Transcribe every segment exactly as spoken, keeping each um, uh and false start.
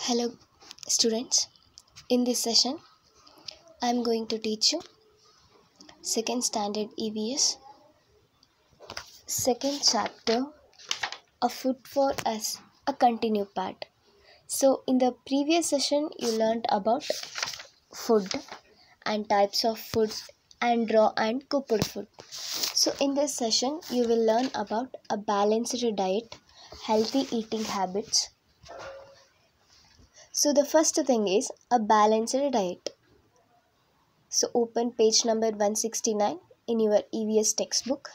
Hello students, in this session I am going to teach you second standard E V S second chapter, a food for us, a continued part. So in the previous session you learned about food and types of food and raw and cooked food. So in this session you will learn about a balanced diet, healthy eating habits. So the first thing is a balanced diet. So open page number one sixty-nine in your E V S textbook.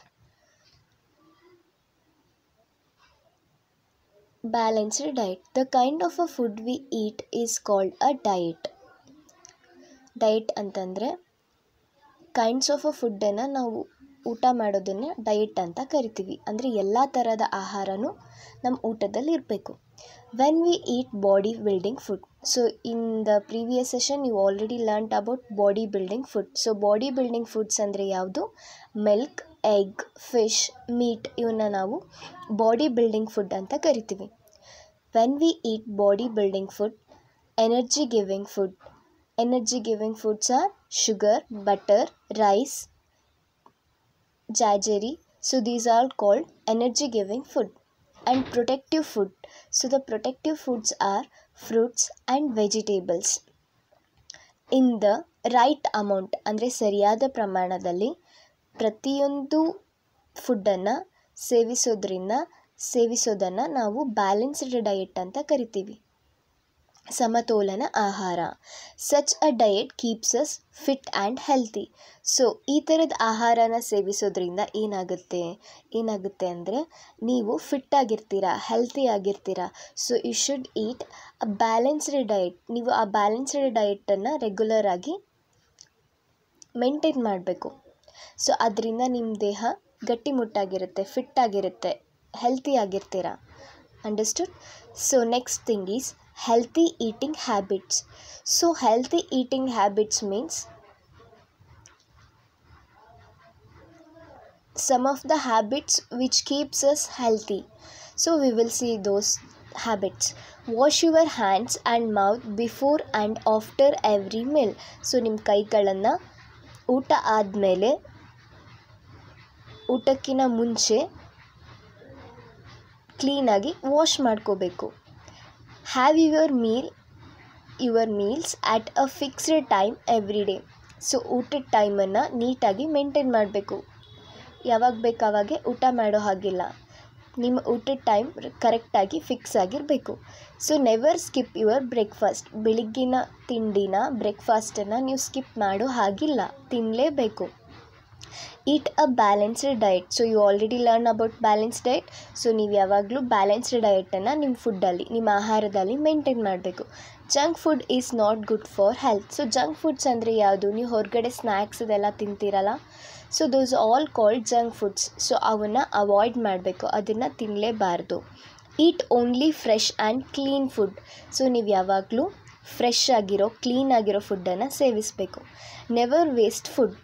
Balanced diet. The kind of a food we eat is called a diet. Diet ಅಂತಂದರೆ kinds of a ಫುಡ್ಡನ್ನು ನಾವು ಊಟ ಮಾಡೋದನ್ನು diet ಅಂತ ಕರಿತೀವಿ. ಅಂದರೆ ಎಲ್ಲ ಥರದ ಆಹಾರನೂ ನಮ್ಮ ಊಟದಲ್ಲಿ ಇರಬೇಕು. When we eat body building food. So in the previous session you already learned about body building food. So body building foods ಅಂದರೆ ಯಾವುದು? ಮಿಲ್ಕ್, ಎಗ್, ಫಿಶ್, ಮೀಟ್ ಇವನ್ನ ನಾವು ಬಾಡಿ ಬಿಲ್ಡಿಂಗ್ ಫುಡ್ ಅಂತ ಕರಿತೀವಿ. When we eat body building food, energy giving food. Energy giving foods are sugar, butter, rice, jaggery. So these are called energy giving food. And protective food. So the protective foods are fruits and vegetables. In the right amount, ಅಂದರೆ ಸರಿಯಾದ ಪ್ರಮಾಣದಲ್ಲಿ ಪ್ರತಿಯೊಂದು ಫುಡ್ಡನ್ನು ಸೇವಿಸೋದ್ರಿಂದ ಸೇವಿಸೋದನ್ನು ನಾವು balanced diet ಅಂತ ಕರಿತೀವಿ. ಸಮತೋಲನ ಆಹಾರ. Such a diet keeps us fit and healthy. So ಈ ಥರದ ಆಹಾರನ ಸೇವಿಸೋದ್ರಿಂದ ಏನಾಗುತ್ತೆ ಏನಾಗುತ್ತೆ ಅಂದರೆ ನೀವು ಫಿಟ್ ಆಗಿರ್ತೀರಾ, ಹೆಲ್ತಿ ಆಗಿರ್ತೀರಾ. So you should eat a balanced diet. ನೀವು ಆ ಬ್ಯಾಲೆನ್ಸ್ಡ್ ಡಯಟನ್ನು ರೆಗ್ಯುಲರ್ ಆಗಿ ಮೇಂಟೈನ್ ಮಾಡಬೇಕು. ಸೊ ಅದರಿಂದ ನಿಮ್ಮ ದೇಹ ಗಟ್ಟಿಮುಟ್ಟಾಗಿರುತ್ತೆ, ಫಿಟ್ ಆಗಿರುತ್ತೆ, ಹೆಲ್ತಿ ಆಗಿರ್ತೀರಾ. Understood? So next thing is healthy eating habits. So healthy eating habits means some of the habits which keeps us healthy. So we will see those habits. Wash your hands and mouth before and after every meal. So ನಿಮ್ಮ ಕೈಗಳನ್ನು ಊಟ ಆದಮೇಲೆ, ಊಟಕ್ಕಿಂತ ಮುಂಚೆ ಕ್ಲೀನಾಗಿ wash ಮಾಡ್ಕೋಬೇಕು. Have your meal your meals at a fixed time every day. So ಊಟದ ಟೈಮನ್ನು ನೀಟಾಗಿ ಮೇಂಟೈನ್ ಮಾಡಬೇಕು. ಯಾವಾಗ ಬೇಕಾವಾಗೆ ಊಟ ಮಾಡೋ ಹಾಗಿಲ್ಲ. ನಿಮ್ಮ ಊಟದ ಟೈಮ್ ಕರೆಕ್ಟಾಗಿ ಫಿಕ್ಸ್ ಆಗಿರಬೇಕು. So never skip your breakfast. ಬೆಳಿಗ್ಗಿನ ತಿಂಡಿನ ಬ್ರೇಕ್ಫಾಸ್ಟನ್ನು ನೀವು ಸ್ಕಿಪ್ ಮಾಡೋ ಹಾಗಿಲ್ಲ, ತಿನ್ನಲೇಬೇಕು. Eat a balanced diet. So you already learn about balanced diet. So ನೀವು ಯಾವಾಗಲೂ ಬ್ಯಾಲೆನ್ಸ್ಡ್ ಡಯಟನ್ನು ನಿಮ್ಮ ಫುಡ್ಡಲ್ಲಿ, ನಿಮ್ಮ ಆಹಾರದಲ್ಲಿ ಮೇಂಟೈನ್ ಮಾಡಬೇಕು. Junk food is not good for health. So junk foods ಅಂದರೆ ಯಾವುದು? ನೀವು ಹೊರಗಡೆ ಸ್ನ್ಯಾಕ್ಸ್ ಅದೆಲ್ಲ ತಿಂತೀರಲ್ಲ, so those are called junk foods. So ಅವನ್ನು ಅವಾಯ್ಡ್ ಮಾಡಬೇಕು, ಅದನ್ನು ತಿನ್ನಲೇಬಾರ್ದು. Eat only fresh and clean food. So ನೀವು ಯಾವಾಗಲೂ ಫ್ರೆಶ್ ಆಗಿರೋ, ಕ್ಲೀನ್ ಆಗಿರೋ ಫುಡ್ಡನ್ನು ಸೇವಿಸಬೇಕು. Never waste food.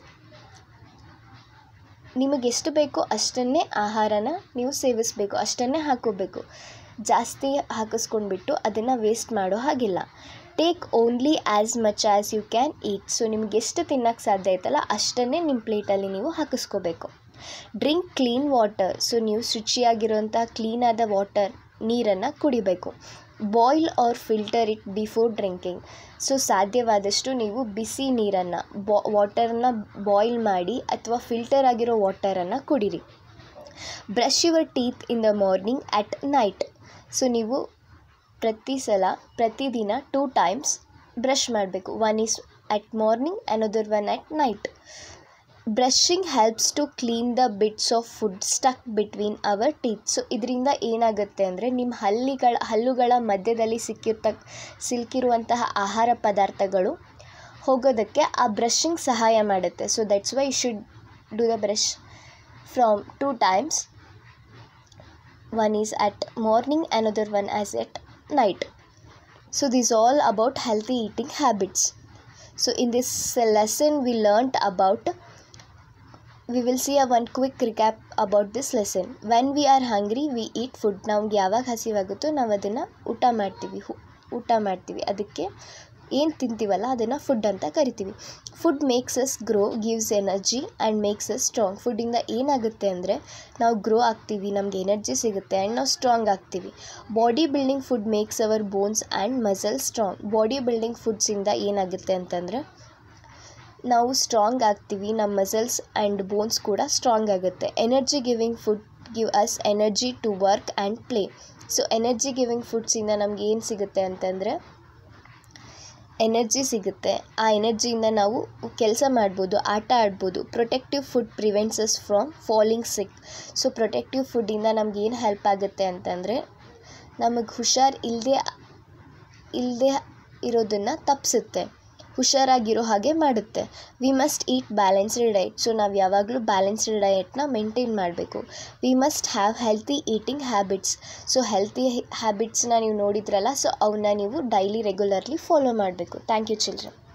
ನಿಮಗೆಷ್ಟು ಬೇಕೋ ಅಷ್ಟನ್ನೇ ಆಹಾರನ ನೀವು ಸೇವಿಸಬೇಕು, ಅಷ್ಟನ್ನೇ ಹಾಕೋಬೇಕು. ಜಾಸ್ತಿ ಹಾಕಿಸ್ಕೊಂಡ್ಬಿಟ್ಟು ಅದನ್ನು ವೇಸ್ಟ್ ಮಾಡೋ ಹಾಗಿಲ್ಲ. Take only as much as you can eat. So ನಿಮ್ಗೆ ಎಷ್ಟು ತಿನ್ನೋಕ್ಕೆ ಸಾಧ್ಯ ಆಯ್ತಲ್ಲ ಅಷ್ಟನ್ನೇ ನಿಮ್ಮ ಪ್ಲೇಟಲ್ಲಿ ನೀವು ಹಾಕಿಸ್ಕೋಬೇಕು. Drink clean water. ಸೊ ನೀವು ಶುಚಿಯಾಗಿರೋಂಥ ಕ್ಲೀನಾದ ವಾಟರ್, ನೀರನ್ನು ಕುಡಿಬೇಕು. Boil or filter it before drinking. So ಸಾಧ್ಯವಾದಷ್ಟು ನೀವು ಬಿಸಿ ನೀರನ್ನು, ಬಾ ವಾಟರನ್ನು ಬಾಯ್ಲ್ ಮಾಡಿ ಅಥವಾ ಫಿಲ್ಟರ್ ಆಗಿರೋ ವಾಟರನ್ನು ಕುಡೀರಿ. Brush your teeth in the morning at night. So ನೀವು ಪ್ರತಿ ಸಲ ಪ್ರತಿದಿನ ಟೂ ಟೈಮ್ಸ್ ಬ್ರಷ್ ಮಾಡಬೇಕು. One is at morning, another one at night. Brushing helps to clean the bits of food stuck between our teeth. So ಇದರಿಂದ ಏನಾಗುತ್ತೆ ಅಂದರೆ ನಿಮ್ಮ ಹಲ್ಲಿಗಳ ಹಲ್ಲುಗಳ ಮಧ್ಯದಲ್ಲಿ ಸಿಕ್ಕಿರ್ತ ಸಿಲುಕಿರುವಂತಹ ಆಹಾರ ಪದಾರ್ಥಗಳು ಹೋಗೋದಕ್ಕೆ ಆ ಬ್ರಷಿಂಗ್ ಸಹಾಯ ಮಾಡುತ್ತೆ. So that's why you should do the brush from two times. One is at morning, another one as at night. So this is all about healthy eating habits. So in this lesson we learnt about, we will see a one quick recap about this lesson. When we are hungry we eat food. ನಮ್ಗೆ ಯಾವಾಗ ಹಸಿವಾಗುತ್ತೋ ನಾವು ಅದನ್ನು ಊಟ ಮಾಡ್ತೀವಿ. ಊಟ ಮಾಡ್ತೀವಿ, ಅದಕ್ಕೆ ಏನು ತಿಂತೀವಲ್ಲ ಅದನ್ನು ಫುಡ್ ಅಂತ ಕರಿತೀವಿ. Food makes us grow, gives energy and makes us strong. ಫುಡ್ಡಿಂದ ಏನಾಗುತ್ತೆ ಅಂದರೆ ನಾವು ಗ್ರೋ ಆಗ್ತೀವಿ, ನಮಗೆ ಎನರ್ಜಿ ಸಿಗುತ್ತೆ ಆ್ಯಂಡ್ ನಾವು ಸ್ಟ್ರಾಂಗ್ ಆಗ್ತೀವಿ. Body building food makes our bones and muscle strong. Body building ಫುಡ್ಸಿಂದ ಏನಾಗುತ್ತೆ ಅಂತಂದರೆ ನಾವು ಸ್ಟ್ರಾಂಗ್ ಆಗ್ತೀವಿ, ನಮ್ಮ ಮಸಲ್ಸ್ ಆ್ಯಂಡ್ ಬೋನ್ಸ್ ಕೂಡ ಸ್ಟ್ರಾಂಗ್ ಆಗುತ್ತೆ. Energy giving food give us energy to work and play. So energy giving ಫುಡ್ಸಿಂದ ನಮ್ಗೆ ಏನು ಸಿಗುತ್ತೆ ಅಂತಂದರೆ ಎನರ್ಜಿ ಸಿಗುತ್ತೆ. ಆ ಎನರ್ಜಿಯಿಂದ ನಾವು ಕೆಲಸ ಮಾಡ್ಬೋದು, ಆಟ ಆಡ್ಬೋದು. Protective food prevents us from falling sick. So protective ಫುಡ್ಡಿಂದ ನಮ್ಗೆ ಏನು ಹೆಲ್ಪ್ ಆಗುತ್ತೆ ಅಂತಂದರೆ ನಮಗೆ ಹುಷಾರು ಇಲ್ಲದೆ ಇಲ್ಲದೆ ಇರೋದನ್ನು ತಪ್ಪಿಸುತ್ತೆ, ಹುಷಾರಾಗಿರೋ ಹಾಗೆ ಮಾಡುತ್ತೆ. We must eat balanced diet. So ನಾವು ಯಾವಾಗಲೂ ಬ್ಯಾಲೆನ್ಸ್ಡ್ ಡಯಟ್ನ ಮೇಂಟೈನ್ ಮಾಡಬೇಕು. We must have healthy eating habits. So healthy ಹ್ಯಾಬಿಟ್ಸ್ನ ನೀವು ನೋಡಿದ್ರಲ್ಲ, ಸೊ ಅವನ್ನ ನೀವು ಡೈಲಿ ರೆಗ್ಯುಲರ್ಲಿ ಫಾಲೋ ಮಾಡಬೇಕು. Thank you children.